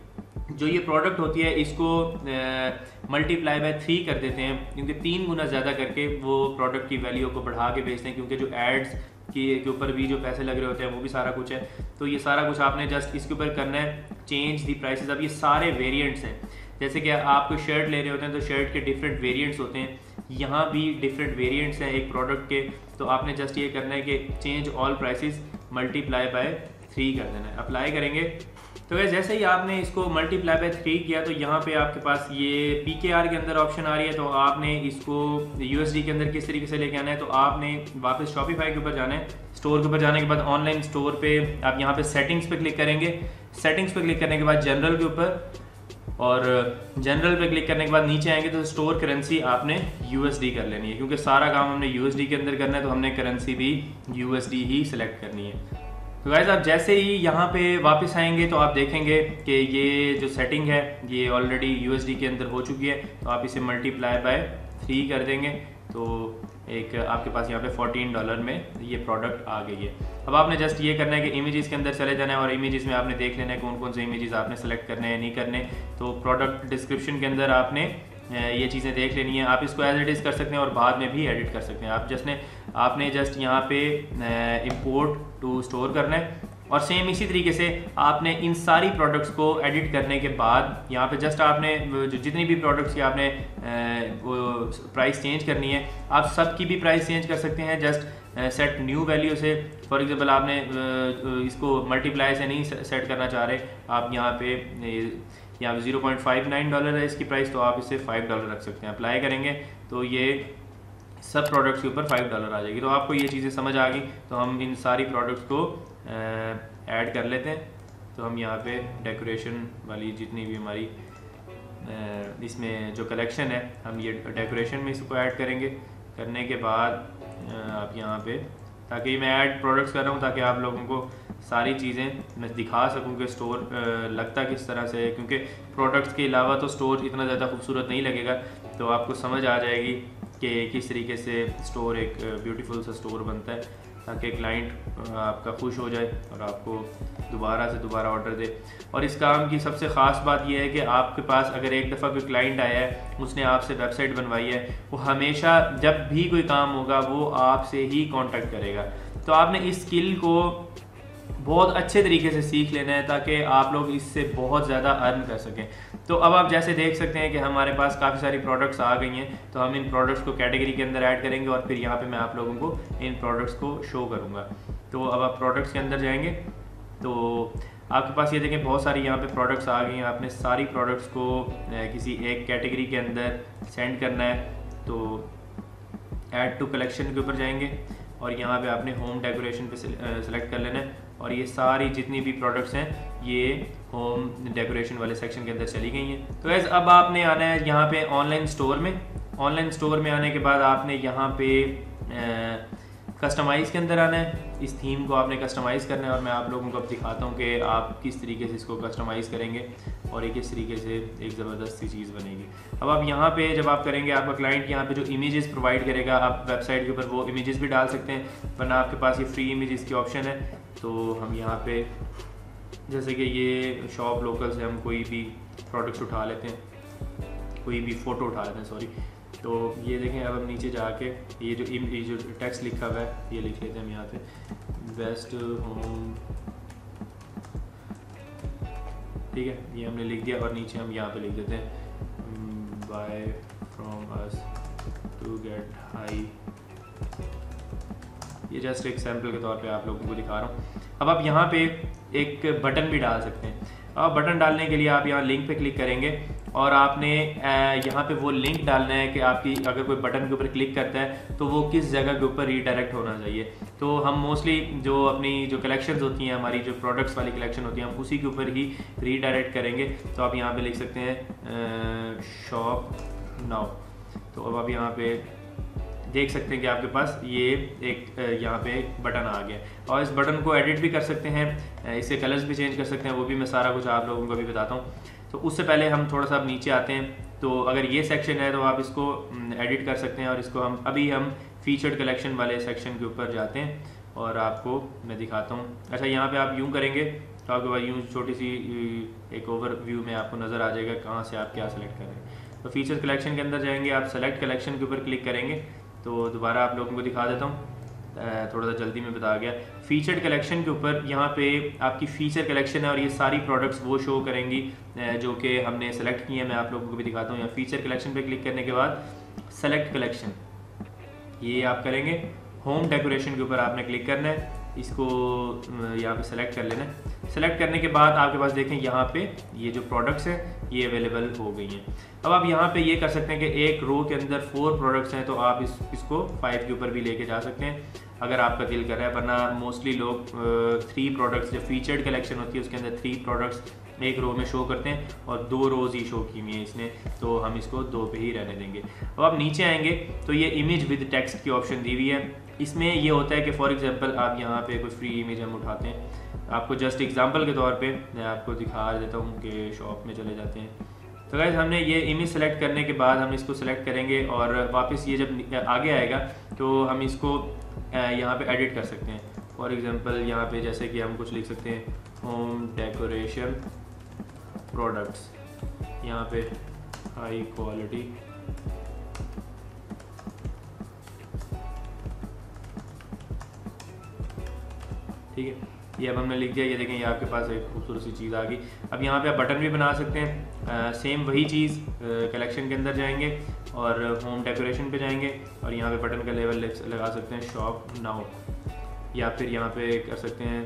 जो ये प्रोडक्ट होती है इसको मल्टीप्लाई बाय थ्री कर देते हैं, क्योंकि तीन गुना ज़्यादा करके वो प्रोडक्ट की वैल्यू को बढ़ा के बेचते हैं, क्योंकि जो एड्स की के ऊपर भी जो पैसे लग रहे होते हैं वो भी सारा कुछ है। तो ये सारा कुछ आपने जस्ट इसके ऊपर करना है, चेंज दी प्राइसेस। अब ये सारे वेरिएंट्स हैं, जैसे कि आप कोई शर्ट ले रहे होते हैं तो शर्ट के डिफरेंट वेरिएंट्स होते हैं, यहाँ भी डिफरेंट वेरिएंट्स हैं एक प्रोडक्ट के। तो आपने जस्ट ये करना है कि change all prices multiply by three कर देना है, अप्लाई करेंगे। तो वैसे जैसे ही आपने इसको मल्टीप्लाई बाय थ्री किया तो यहाँ पे आपके पास ये पी के आर के अंदर ऑप्शन आ रही है। तो आपने इसको यू एस डी के अंदर किस तरीके से लेके आना है, तो आपने वापस शॉपिफाई के ऊपर जाना है। स्टोर के ऊपर जाने के बाद ऑनलाइन स्टोर पे आप यहाँ पे सेटिंग्स पे क्लिक करेंगे। सेटिंग्स पे क्लिक करने के बाद जनरल के ऊपर, और जनरल पे क्लिक करने के बाद नीचे आएंगे तो स्टोर करेंसी आपने यू एस डी कर लेनी है, क्योंकि सारा काम हमने यू एस डी के अंदर करना है, तो हमने करेंसी भी यू एस डी ही सिलेक्ट करनी है। तो गाइस आप जैसे ही यहाँ पे वापस आएंगे तो आप देखेंगे कि ये जो सेटिंग है ये ऑलरेडी यू एस डी के अंदर हो चुकी है। तो आप इसे मल्टीप्लाई बाय थ्री कर देंगे तो एक आपके पास यहाँ पे फोर्टीन डॉलर में ये प्रोडक्ट आ गई है। अब आपने जस्ट ये करना है कि इमेजेस के अंदर चले जाना है और इमेजेस में आपने देख लेना है कौन कौन से इमेजेस आपने सेलेक्ट करने हैं नहीं करने। तो प्रोडक्ट डिस्क्रिप्शन के अंदर आपने ये चीज़ें देख लेनी है। आप इसको एज इट इज़ कर सकते हैं और बाद में भी एडिट कर सकते हैं। आप जस्ट ने आपने जस्ट यहाँ पे इंपोर्ट टू स्टोर करना है, और सेम इसी तरीके से आपने इन सारी प्रोडक्ट्स को एडिट करने के बाद यहाँ पे जस्ट आपने जो जितनी भी प्रोडक्ट्स की आपने वो प्राइस चेंज करनी है, आप सब की भी प्राइस चेंज कर सकते हैं जस्ट सेट न्यू वैल्यू से। फॉर एग्जांपल आपने इसको मल्टीप्लाई से नहीं सेट करना चाह रहे, आप यहाँ पे यहाँ पे zero point five nine dollar है इसकी प्राइस, तो आप इसे फाइव डॉलर रख सकते हैं। अप्लाई करेंगे तो ये सब प्रोडक्ट्स के ऊपर फाइव डॉलर आ जाएगी। तो आपको ये चीज़ें समझ आ गई। तो हम इन सारी प्रोडक्ट्स को ऐड कर लेते हैं। तो हम यहाँ पे डेकोरेशन वाली जितनी भी हमारी आ, इसमें जो कलेक्शन है हम ये डेकोरेशन में इसको ऐड करेंगे। करने के बाद आ, आप यहाँ पे, ताकि मैं ऐड प्रोडक्ट्स कर रहा हूँ ताकि आप लोगों को सारी चीज़ें मैं दिखा सकूँ कि स्टोर लगता किस तरह से है, क्योंकि प्रोडक्ट्स के अलावा तो स्टोर इतना ज़्यादा खूबसूरत नहीं लगेगा। तो आपको समझ आ जाएगी कि किस तरीके से स्टोर एक ब्यूटीफुल सा स्टोर बनता है, ताकि क्लाइंट आपका खुश हो जाए और आपको दोबारा से दोबारा ऑर्डर दे। और इस काम की सबसे ख़ास बात यह है कि आपके पास अगर एक दफ़ा कोई क्लाइंट आया है, उसने आपसे वेबसाइट बनवाई है, वो हमेशा जब भी कोई काम होगा वो आपसे ही कांटेक्ट करेगा। तो आपने इस स्किल को बहुत अच्छे तरीके से सीख लेना है ताकि आप लोग इससे बहुत ज़्यादा अर्न कर सकें। तो अब आप जैसे देख सकते हैं कि हमारे पास काफ़ी सारी प्रोडक्ट्स आ गई हैं। तो हम इन प्रोडक्ट्स को कैटेगरी के अंदर ऐड करेंगे और फिर यहाँ पे मैं आप लोगों को इन प्रोडक्ट्स को शो करूँगा। तो अब आप प्रोडक्ट्स के अंदर जाएंगे तो आपके पास ये देखें बहुत सारी यहाँ पे प्रोडक्ट्स आ गई हैं। आपने सारी प्रोडक्ट्स को किसी एक कैटेगरी के अंदर सेंड करना है। तो ऐड टू कलेक्शन के ऊपर जाएंगे और यहाँ पे आपने होम डेकोरेशन पे सिलेक्ट कर लेना है, और ये सारी जितनी भी प्रोडक्ट्स हैं ये होम डेकोरेशन वाले सेक्शन के अंदर चली गई हैं। तो ऐसे अब आपने आना है यहाँ पे ऑनलाइन स्टोर में। ऑनलाइन स्टोर में आने के बाद आपने यहाँ पे कस्टमाइज़ के अंदर आना है। इस थीम को आपने कस्टमाइज़ करना है और मैं आप लोगों को अब दिखाता हूँ कि आप किस तरीके से इसको कस्टमाइज़ करेंगे और ये किस तरीके से एक ज़बरदस्त सी चीज़ बनेगी। अब आप यहाँ पे जब आप करेंगे, आपका क्लाइंट यहाँ पे जो इमेजेस प्रोवाइड करेगा, आप वेबसाइट के ऊपर वो इमेजेस भी डाल सकते हैं, वरना आपके पास ये फ्री इमेजेस की ऑप्शन है। तो हम यहाँ पे जैसे कि ये शॉप लोकल से हम कोई भी प्रोडक्ट्स उठा लेते हैं, कोई भी फ़ोटो उठा लेते हैं सॉरी। तो ये देखें, अब हम नीचे जाके ये जो ये जो टेक्स्ट लिखा हुआ है ये लिख लेते हैं हम यहाँ पे, बेस्ट होम, ठीक है, ये हमने लिख दिया। और नीचे हम यहाँ पे लिख देते हैं buy from us to get high. ये जस्ट एक सैम्पल के तौर पे आप लोगों को दिखा रहा हूँ। अब आप यहाँ पे एक बटन भी डाल सकते हैं। अब बटन डालने के लिए आप यहाँ लिंक पे क्लिक करेंगे और आपने यहाँ पे वो लिंक डालना है कि आपकी अगर कोई बटन के ऊपर क्लिक करता है तो वो किस जगह के ऊपर रीडायरेक्ट होना चाहिए। तो हम मोस्टली जो अपनी जो कलेक्शंस होती हैं, हमारी जो प्रोडक्ट्स वाली कलेक्शन होती है, हम उसी के ऊपर ही रीडायरेक्ट करेंगे। तो आप यहाँ पे लिख सकते हैं शॉप नाउ। तो अब आप यहाँ पे देख सकते हैं कि आपके पास ये एक यहाँ पे बटन आ गया, और इस बटन को एडिट भी कर सकते हैं, इससे कलर्स भी चेंज कर सकते हैं, वो भी मैं सारा कुछ आप लोगों को भी बताता हूँ। तो उससे पहले हम थोड़ा सा अब नीचे आते हैं। तो अगर ये सेक्शन है तो आप इसको एडिट कर सकते हैं, और इसको हम अभी हम फीचर्ड कलेक्शन वाले सेक्शन के ऊपर जाते हैं और आपको मैं दिखाता हूँ। अच्छा, यहाँ पे आप यूँ करेंगे तो आपके पास यूँ छोटी सी एक ओवरव्यू में आपको नज़र आ जाएगा कहाँ से आप क्या सेलेक्ट कर रहे हैं। तो फीचर कलेक्शन के अंदर जाएंगे, आप सेलेक्ट कलेक्शन के ऊपर क्लिक करेंगे। तो दोबारा आप लोगों को दिखा देता हूँ, थोड़ा सा जल्दी में बता गया। फीचर्ड कलेक्शन के ऊपर यहाँ पे आपकी फ़ीचर कलेक्शन है और ये सारी प्रोडक्ट्स वो शो करेंगी जो कि हमने सेलेक्ट किए हैं। मैं आप लोगों को भी दिखाता हूँ। यहाँ फीचर कलेक्शन पे क्लिक करने के बाद सेलेक्ट कलेक्शन ये आप करेंगे। होम डेकोरेशन के ऊपर आपने क्लिक करना है, इसको यहाँ पे सेलेक्ट कर लेना है। सेलेक्ट करने के बाद आपके पास देखें यहाँ पे ये जो प्रोडक्ट्स हैं ये अवेलेबल हो गई हैं। अब आप यहाँ पे ये कर सकते हैं कि एक रो के अंदर फोर प्रोडक्ट्स हैं तो आप इस इसको फाइव के ऊपर भी लेके जा सकते हैं अगर आपका दिल कर रहा है। वरना मोस्टली लोग थ्री प्रोडक्ट्स, जो फीचर्ड कलेक्शन होती है उसके अंदर थ्री प्रोडक्ट्स एक रो में शो करते हैं और दो रोज़ ही शो की हुई है इसने, तो हम इसको दो पे ही रहने देंगे। अब आप नीचे आएंगे तो ये इमेज विद टेक्स्ट की ऑप्शन दी हुई है। इसमें ये होता है कि फॉर एग्जांपल आप यहाँ पे कोई फ्री इमेज हम उठाते हैं, आपको जस्ट एग्जांपल के तौर पे मैं आपको दिखा देता हूँ कि शॉप में चले जाते हैं। तो गाइस हमने ये इमेज सेलेक्ट करने के बाद हम इसको सेलेक्ट करेंगे और वापस ये जब आगे आएगा तो हम इसको यहाँ पे एडिट कर सकते हैं। फॉर एग्जांपल यहाँ पे जैसे कि हम कुछ लिख सकते हैं होम डेकोरेशन प्रोडक्ट्स, यहाँ पे हाई क्वालिटी ठीक है, ये अब हमने लिख दिया। ये देखें ये आपके पास एक खूबसूरत सी चीज़ आ गई। अब यहाँ पे आप बटन भी बना सकते हैं। आ, सेम वही चीज़ कलेक्शन के अंदर जाएंगे और होम डेकोरेशन पे जाएंगे और यहाँ पे बटन का लेवल लगा सकते हैं शॉप नाउ, या फिर यहाँ पे कर सकते हैं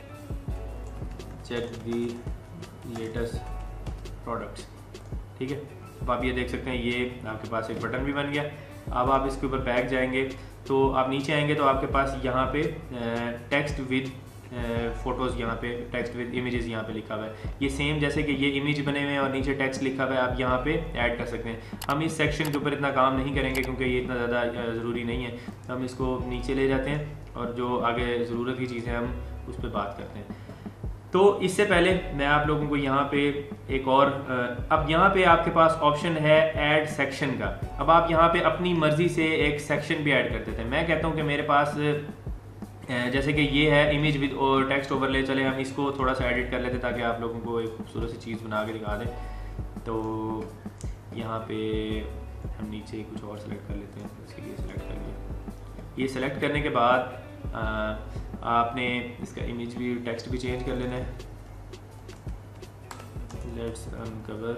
चेक दी लेटेस्ट प्रोडक्ट्स। ठीक है, अब आप ये देख सकते हैं ये आपके पास एक बटन भी बन गया। अब आप इसके ऊपर बैक जाएंगे तो आप नीचे आएंगे तो आपके पास यहाँ पे टेक्स्ट विद फोटोज़, यहाँ पे टेक्स्ट विद इमेजेस यहाँ पे लिखा हुआ है। ये सेम जैसे कि ये इमेज बने हुए हैं और नीचे टेक्स्ट लिखा हुआ है, आप यहाँ पे ऐड कर सकते हैं। हम इस सेक्शन के ऊपर इतना काम नहीं करेंगे क्योंकि ये इतना ज़्यादा ज़रूरी नहीं है। हम इसको नीचे ले जाते हैं और जो आगे ज़रूरत की चीज़ें हम उस पर बात करते हैं। तो इससे पहले मैं आप लोगों को यहाँ पे एक और, अब यहाँ पे आपके पास ऑप्शन है ऐड सेक्शन का। अब आप यहाँ पे अपनी मर्ज़ी से एक सेक्शन भी ऐड कर देते हैं। मैं कहता हूँ कि मेरे पास जैसे कि ये है इमेज विद और टेक्स्ट ओवरले, चले हम इसको थोड़ा सा एडिट कर लेते ताकि आप लोगों को एक खूबसूरत सी चीज़ बना के दिखा दें। तो यहाँ पे हम नीचे कुछ और सेलेक्ट कर लेते हैं, जैसे कि ये सेलेक्ट कर लिया। ये सेलेक्ट करने के बाद आ, आपने इसका इमेज भी टेक्स्ट भी चेंज कर लेना है। लेट्स अनकवर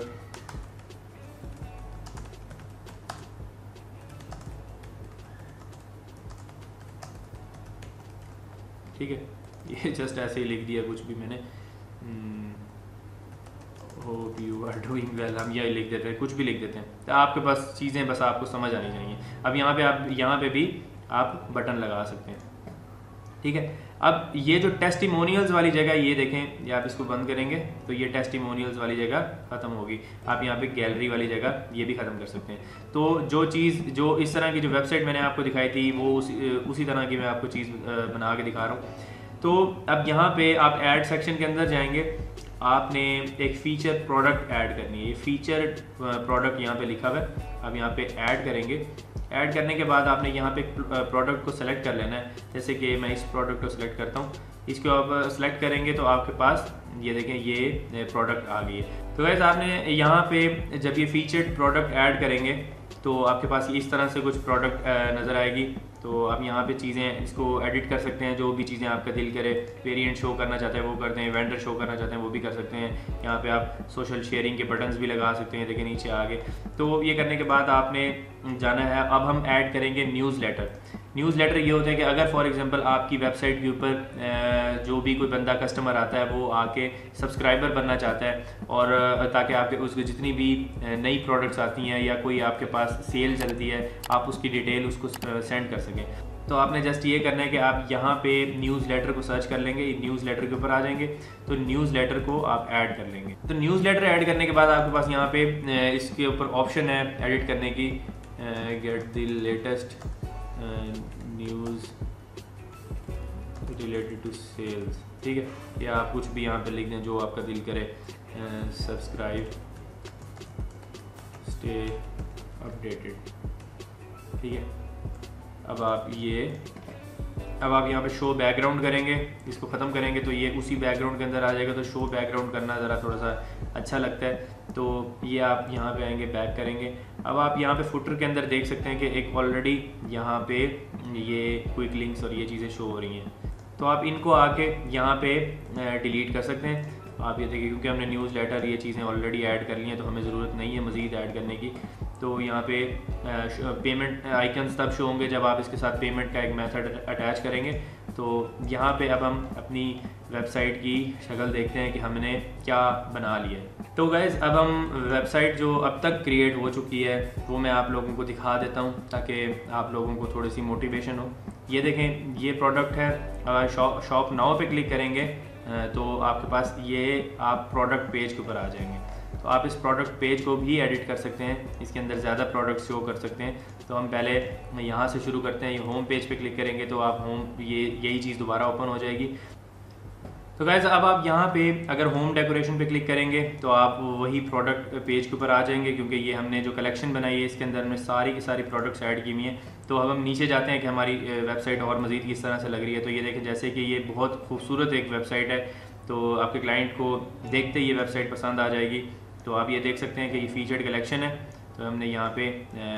ठीक है, ये जस्ट ऐसे ही लिख दिया कुछ भी मैंने, hope you are doing well, हम यही लिख देते हैं, कुछ भी लिख देते हैं। तो आपके पास चीज़ें बस आपको समझ आनी चाहिए। अब यहाँ पे आप यहाँ पे भी आप बटन लगा सकते हैं। ठीक है, अब ये जो टेस्टिमोनियल्स वाली जगह ये देखें, ये आप इसको बंद करेंगे तो ये टेस्टिमोनियल्स वाली जगह ख़त्म होगी। आप यहाँ पे गैलरी वाली जगह ये भी ख़त्म कर सकते हैं। तो जो चीज़ जो इस तरह की जो वेबसाइट मैंने आपको दिखाई थी वो उसी उसी तरह की मैं आपको चीज़ बना के दिखा रहा हूँ। तो अब यहाँ पे आप ऐड सेक्शन के अंदर जाएंगे, आपने एक फ़ीचर प्रोडक्ट ऐड करनी है। ये फ़ीचर प्रोडक्ट यहाँ पे लिखा हुआ है, आप यहाँ पे ऐड करेंगे। ऐड करने के बाद आपने यहाँ पे प्रोडक्ट को सेलेक्ट कर लेना है। जैसे कि मैं इस प्रोडक्ट को सेलेक्ट करता हूँ, इसको आप सेलेक्ट करेंगे तो आपके पास ये देखें ये प्रोडक्ट आ गई है। तो वैसे आपने यहाँ पे जब ये फीचर्ड प्रोडक्ट ऐड करेंगे तो आपके पास इस तरह से कुछ प्रोडक्ट नज़र आएगी। तो आप यहाँ पे चीज़ें इसको एडिट कर सकते हैं, जो भी चीज़ें आपका दिल करे। वेरिएंट शो करना चाहते हैं वो करते हैं, वेंडर शो करना चाहते हैं वो भी कर सकते हैं। यहाँ पे आप सोशल शेयरिंग के बटन्स भी लगा सकते हैं, देखिए नीचे आगे। तो ये करने के बाद आपने जाना है, अब हम ऐड करेंगे न्यूज़लेटर। न्यूज़लेटर ये होता है कि अगर फॉर एग्जांपल आपकी वेबसाइट के ऊपर जो भी कोई बंदा कस्टमर आता है वो आके सब्सक्राइबर बनना चाहता है, और ताकि आपके उसको जितनी भी नई प्रोडक्ट्स आती हैं या कोई आपके पास सेल चलती है आप उसकी डिटेल उसको सेंड कर सकें। तो आपने जस्ट ये करना है कि आप यहाँ पे न्यूज़लेटर को सर्च कर लेंगे, न्यूज़लेटर के ऊपर आ जाएंगे तो न्यूज़लेटर को आप ऐड कर लेंगे। तो न्यूज़लेटर ऐड करने के बाद आपके पास यहाँ पे इसके ऊपर ऑप्शन है एडिट करने की, get the latest news related to sales. ठीक है, या आप कुछ भी यहाँ पे लिख दें जो आपका दिल करे, सब्सक्राइब स्टे अपडेटेड। ठीक है, अब आप ये अब आप यहाँ पे शो बैकग्राउंड करेंगे, इसको ख़त्म करेंगे तो ये उसी बैकग्राउंड के अंदर आ जाएगा। तो शो बैकग्राउंड करना ज़रा थोड़ा सा अच्छा लगता है, तो ये आप यहाँ पे आएंगे, बैक करेंगे। अब आप यहाँ पे फुटर के अंदर देख सकते हैं कि एक ऑलरेडी यहाँ पे ये क्विक लिंक्स और ये चीज़ें शो हो रही हैं, तो आप इनको आके यहाँ पे डिलीट कर सकते हैं। आप ये देखिए, क्योंकि हमने न्यूज़ लेटर ये चीज़ें ऑलरेडी ऐड कर ली हैं तो हमें ज़रूरत नहीं है मज़ीद ऐड करने की। तो यहाँ पे पेमेंट आइकन्स तब शो होंगे जब आप इसके साथ पेमेंट का एक मेथड अटैच करेंगे। तो यहाँ पे अब हम अपनी वेबसाइट की शक्ल देखते हैं कि हमने क्या बना लिया है। तो गाइज़ अब हम वेबसाइट जो अब तक क्रिएट हो चुकी है वो मैं आप लोगों को दिखा देता हूँ ताकि आप लोगों को थोड़ी सी मोटिवेशन हो। ये देखें, ये प्रोडक्ट है, शॉप शॉप नाउ पे क्लिक करेंगे तो आपके पास ये आप प्रोडक्ट पेज के ऊपर आ जाएंगे। तो आप इस प्रोडक्ट पेज को भी एडिट कर सकते हैं, इसके अंदर ज़्यादा प्रोडक्ट शो कर सकते हैं। तो हम पहले यहाँ से शुरू करते हैं, ये होम पेज पे क्लिक करेंगे तो आप होम ये यही चीज़ दोबारा ओपन हो जाएगी। तो गाइज़ अब आप यहाँ पे अगर होम डेकोरेशन पे क्लिक करेंगे तो आप वही प्रोडक्ट पेज के ऊपर आ जाएंगे, क्योंकि ये हमने जो कलेक्शन बनाई है इसके अंदर हमने सारी की सारी प्रोडक्ट्स ऐड की हुई हैं। तो अब हम नीचे जाते हैं कि हमारी वेबसाइट और मज़ीद किस तरह से लग रही है। तो ये देखें, जैसे कि ये बहुत खूबसूरत एक वेबसाइट है, तो आपके क्लाइंट को देखते ही ये वेबसाइट पसंद आ जाएगी। तो आप ये देख सकते हैं कि ये फीचर्ड कलेक्शन है। तो हमने यहाँ पे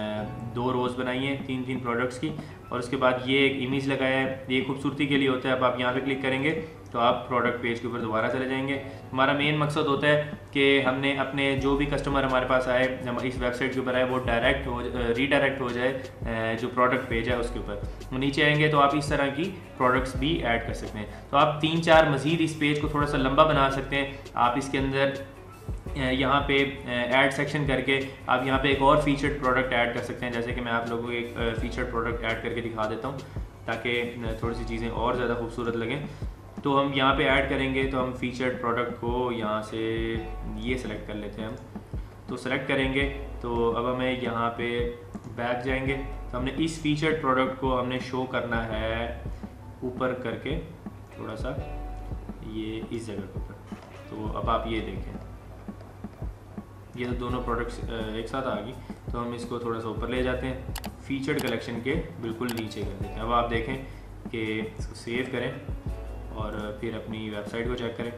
दो रोज़ बनाई हैं तीन तीन प्रोडक्ट्स की, और उसके बाद ये एक इमेज लगाया है, ये खूबसूरती के लिए होता है। अब आप यहाँ पे क्लिक करेंगे तो आप प्रोडक्ट पेज के ऊपर दोबारा चले जाएंगे। हमारा मेन मकसद होता है कि हमने अपने जो भी कस्टमर हमारे पास आए इस वेबसाइट के ऊपर आए वो डायरेक्ट हो रीडायरेक्ट हो जाए जो प्रोडक्ट पेज है उसके ऊपर। नीचे आएंगे तो आप इस तरह की प्रोडक्ट्स भी ऐड कर सकते हैं। तो आप तीन चार मज़ीद इस पेज को थोड़ा सा लंबा बना सकते हैं। आप इसके अंदर यहाँ पे ऐड सेक्शन करके आप यहाँ पे एक और फीचर्ड प्रोडक्ट ऐड कर सकते हैं। जैसे कि मैं आप लोगों को एक फीचर्ड प्रोडक्ट ऐड करके दिखा देता हूँ ताकि थोड़ी सी चीज़ें और ज़्यादा खूबसूरत लगें। तो हम यहाँ पे ऐड करेंगे तो हम फीचर्ड प्रोडक्ट को यहाँ से ये सिलेक्ट कर लेते हैं हम। तो सिलेक्ट करेंगे तो अब हमें यहाँ पे बैक जाएंगे तो हमने इस फीचर्ड प्रोडक्ट को हमने शो करना है ऊपर करके थोड़ा सा ये इस जगह के ऊपर। तो अब आप ये देखें, ये तो दोनों प्रोडक्ट्स एक साथ आ गई। तो हम इसको थोड़ा सा ऊपर ले जाते हैं, फीचर्ड कलेक्शन के बिल्कुल नीचे कर देते हैं। अब आप देखें कि इसको सेव करें और फिर अपनी वेबसाइट को चेक करें।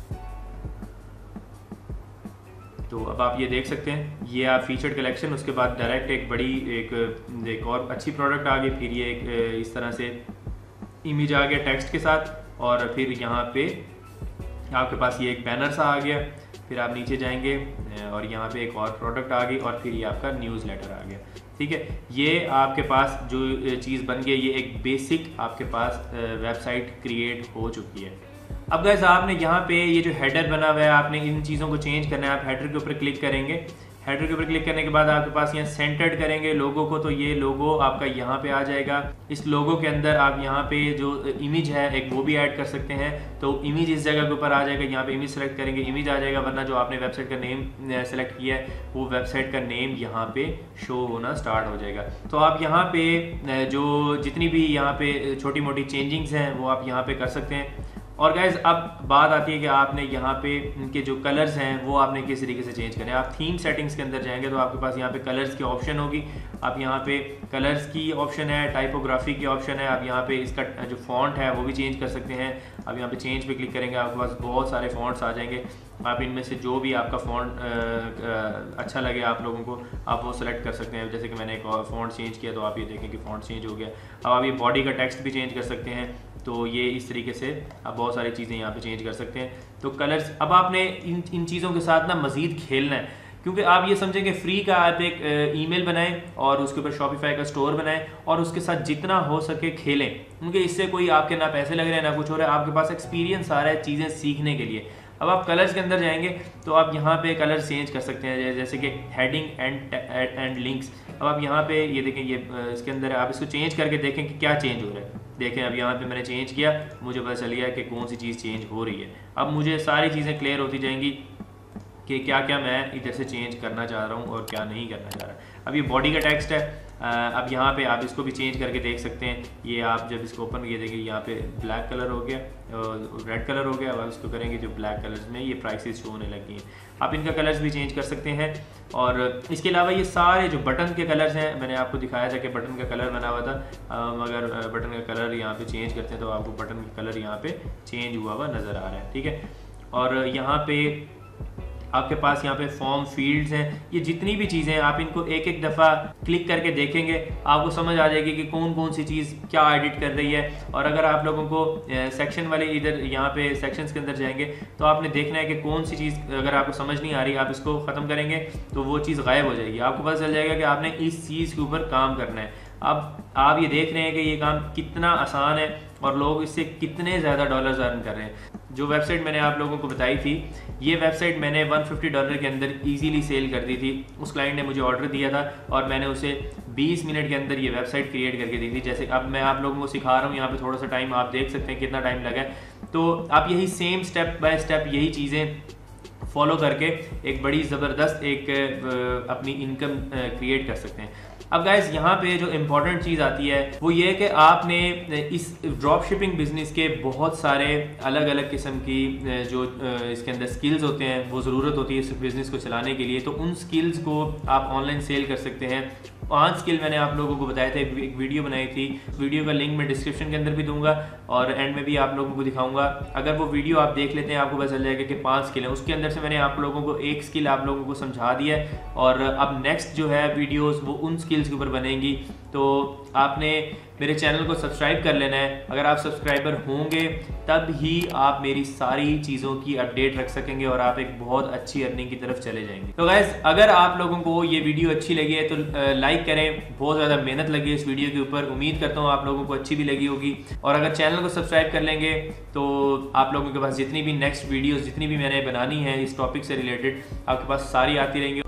तो अब आप ये देख सकते हैं, ये आप फीचर्ड कलेक्शन, उसके बाद डायरेक्ट एक बड़ी एक एक और अच्छी प्रोडक्ट आ गई, फिर ये एक इस तरह से इमेज आ गया टेक्स्ट के साथ, और फिर यहाँ पे आपके पास ये एक बैनर सा आ गया। फिर आप नीचे जाएंगे और यहाँ पे एक और प्रोडक्ट आ गई, और फिर ये आपका न्यूज़ लेटर आ गया। ठीक है, ये आपके पास जो चीज़ बन गई, ये एक बेसिक आपके पास वेबसाइट क्रिएट हो चुकी है। अब गाइस आपने यहाँ पे ये जो हेडर बना हुआ है, आपने इन चीज़ों को चेंज करना है। आप हेडर के ऊपर क्लिक करेंगे, हेडर के ऊपर क्लिक करने के बाद आपके पास यहाँ सेंटर्ड करेंगे लोगो को, तो ये लोगो आपका यहाँ पे आ जाएगा। इस लोगो के अंदर आप यहाँ पे जो इमेज है एक वो भी ऐड कर सकते हैं। तो इमेज इस जगह के ऊपर आ जाएगा, यहाँ पे इमेज सेलेक्ट करेंगे, इमेज आ जाएगा, वरना जो आपने वेबसाइट का नेम सेलेक्ट किया है वो वेबसाइट का नेम यहाँ पे शो होना स्टार्ट हो जाएगा। तो आप यहाँ पे जो जितनी भी यहाँ पे छोटी मोटी चेंजिंग्स हैं वो आप यहाँ पे कर सकते हैं। और गाइज अब बात आती है कि आपने यहाँ पे इनके जो कलर्स हैं वो आपने किस तरीके से चेंज करने हैं। आप थीम सेटिंग्स के अंदर जाएंगे तो आपके पास यहाँ पे कलर्स की ऑप्शन होगी। आप यहाँ पे कलर्स की ऑप्शन है, टाइपोग्राफी की ऑप्शन है, आप यहाँ पे इसका जो फॉन्ट है वो भी चेंज कर सकते हैं। आप यहाँ पे चेंज पे क्लिक करेंगे, आपके पास बहुत सारे फॉन्ट्स आ जाएंगे। आप इनमें से जो भी आपका फॉन्ट अच्छा लगे आप लोगों को, आप वो सेलेक्ट कर सकते हैं। जैसे कि मैंने एक और फॉन्ट चेंज किया तो आप ये देखें कि फॉन्ट चेंज हो गया। अब आप ये बॉडी का टेक्स्ट भी चेंज कर सकते हैं। तो ये इस तरीके से आप बहुत सारी चीज़ें यहाँ पे चेंज कर सकते हैं। तो कलर्स, अब आपने इन इन चीज़ों के साथ ना मज़ीद खेलना है, क्योंकि आप ये समझें कि फ्री का आप एक ईमेल बनाएं और उसके ऊपर शॉपिफाई का स्टोर बनाएं और उसके साथ जितना हो सके खेलें, क्योंकि इससे कोई आपके ना पैसे लग रहे हैं ना कुछ हो रहा है, आपके पास एक्सपीरियंस आ रहा है चीज़ें सीखने के लिए। अब आप कलर्स के अंदर जाएंगे तो आप यहाँ पे कलर चेंज कर सकते हैं, जैसे कि हेडिंग एंड एंड लिंक्स। अब आप यहाँ पे ये देखें, ये इसके अंदर आप इसको चेंज करके देखें कि क्या चेंज हो रहा है। देखें अब यहाँ पे मैंने चेंज किया, मुझे पता चल गया कि कौन सी चीज़ चेंज हो रही है। अब मुझे सारी चीज़ें क्लियर होती जाएंगी कि क्या क्या मैं इधर से चेंज करना चाह रहा हूँ और क्या नहीं करना चाह रहा। अब ये बॉडी का टेक्स्ट है, अब यहाँ पे आप इसको भी चेंज करके देख सकते हैं। ये आप जब इसको ओपन किए देखेंगे यहाँ पे ब्लैक कलर हो गया, रेड कलर हो गया। अब आप इसको करेंगे जो ब्लैक कलर्स में ये प्राइसेस शो होने लगी हैं। आप इनका कलर्स भी चेंज कर सकते हैं। और इसके अलावा ये सारे जो बटन के कलर्स हैं, मैंने आपको दिखाया था कि बटन का कलर बना हुआ था। अगर बटन का कलर यहाँ पे चेंज करते हैं तो आपको बटन का कलर यहाँ पे चेंज हुआ हुआ नज़र आ रहा है, ठीक है। और यहाँ पे आपके पास यहाँ पे फॉर्म फील्ड्स हैं, ये जितनी भी चीज़ें हैं आप इनको एक एक दफ़ा क्लिक करके देखेंगे, आपको समझ आ जाएगी कि कौन कौन सी चीज़ क्या एडिट कर रही है। और अगर आप लोगों को सेक्शन वाले इधर यहाँ पे सेक्शंस के अंदर जाएंगे तो आपने देखना है कि कौन सी चीज़ अगर आपको समझ नहीं आ रही, आप इसको ख़त्म करेंगे तो वो चीज़ गायब हो जाएगी। आपको पता चल जाएगा कि आपने इस चीज़ के ऊपर काम करना है। अब आप ये देख रहे हैं कि ये काम कितना आसान है और लोग इससे कितने ज़्यादा डॉलर्स अर्न कर रहे हैं। जो वेबसाइट मैंने आप लोगों को बताई थी, ये वेबसाइट मैंने एक सौ पचास डॉलर के अंदर इजीली सेल कर दी थी। उस क्लाइंट ने मुझे ऑर्डर दिया था और मैंने उसे बीस मिनट के अंदर ये वेबसाइट क्रिएट करके दी थी। जैसे अब मैं आप लोगों को सिखा रहा हूँ, यहाँ पे थोड़ा सा टाइम आप देख सकते हैं कितना टाइम लगा है। तो आप यही सेम स्टेप बाय स्टेप यही चीज़ें फॉलो करके एक बड़ी ज़बरदस्त एक अपनी इनकम क्रिएट कर सकते हैं। अब गाइस यहाँ पे जो इम्पोर्टेंट चीज़ आती है वो ये है कि आपने इस ड्रॉप शिपिंग बिजनेस के बहुत सारे अलग अलग किस्म की जो इसके अंदर स्किल्स होते हैं, वो ज़रूरत होती है इस बिज़नेस को चलाने के लिए। तो उन स्किल्स को आप ऑनलाइन सेल कर सकते हैं। पांच स्किल मैंने आप लोगों को बताए थे, एक वीडियो बनाई थी। वीडियो का लिंक मैं डिस्क्रिप्शन के अंदर भी दूंगा और एंड में भी आप लोगों को दिखाऊंगा। अगर वो वीडियो आप देख लेते हैं आपको पता चल जाएगा कि पांच स्किल हैं। उसके अंदर से मैंने आप लोगों को एक स्किल आप लोगों को समझा दिया है और अब नेक्स्ट जो है वीडियोस वो उन स्किल्स के ऊपर बनेंगी। तो आपने मेरे चैनल को सब्सक्राइब कर लेना है। अगर आप सब्सक्राइबर होंगे तब ही आप मेरी सारी चीज़ों की अपडेट रख सकेंगे और आप एक बहुत अच्छी अर्निंग की तरफ चले जाएंगे। तो गाइस अगर आप लोगों को ये वीडियो अच्छी लगी है तो लाइक करें। बहुत ज़्यादा मेहनत लगी है इस वीडियो के ऊपर, उम्मीद करता हूँ आप लोगों को अच्छी भी लगी होगी। और अगर चैनल को सब्सक्राइब कर लेंगे तो आप लोगों के पास जितनी भी नेक्स्ट वीडियोज़ जितनी भी मैंने बनानी है इस टॉपिक से रिलेटेड आपके पास सारी आती रहेंगी।